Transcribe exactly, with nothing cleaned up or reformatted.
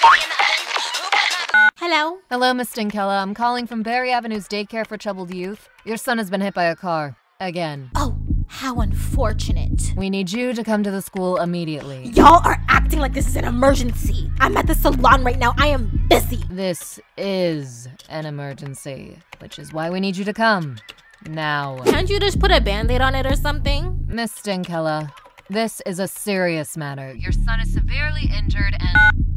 Hello? Hello, Miss Stinkella. I'm calling from Berry Avenue's Daycare for Troubled Youth. Your son has been hit by a car. Again. Oh, how unfortunate. We need you to come to the school immediately. Y'all are acting like this is an emergency. I'm at the salon right now. I am busy. This is an emergency, which is why we need you to come. Now. Can't you just put a band-aid on it or something? Miss Stinkella, this is a serious matter. Your son is severely injured and—